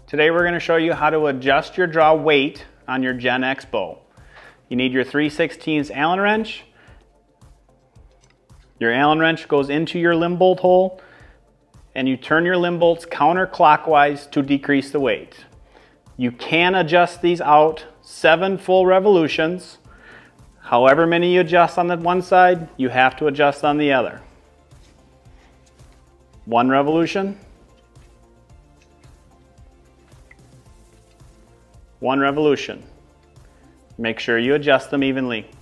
Today we're going to show you how to adjust your draw weight on your Gen X bow. You need your 3/16 Allen wrench. Your Allen wrench goes into your limb bolt hole and you turn your limb bolts counterclockwise to decrease the weight. You can adjust these out 7 full revolutions. However many you adjust on the one side, you have to adjust on the other. 1 revolution. 1 revolution. Make sure you adjust them evenly.